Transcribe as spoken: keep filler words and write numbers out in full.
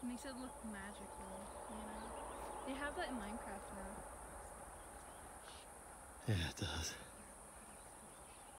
makes it look magical, you know? They have that in Minecraft now. Yeah, it does.